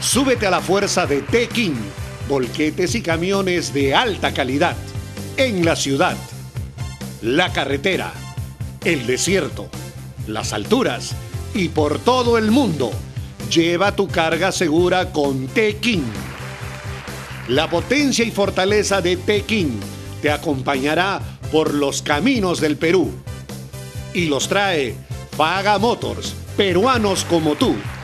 Súbete a la fuerza de T-King, volquetes y camiones de alta calidad, en la ciudad, la carretera, el desierto, las alturas y por todo el mundo. Lleva tu carga segura con T-King. La potencia y fortaleza de T-King te acompañará por los caminos del Perú. Y los trae Faga Motors, peruanos como tú.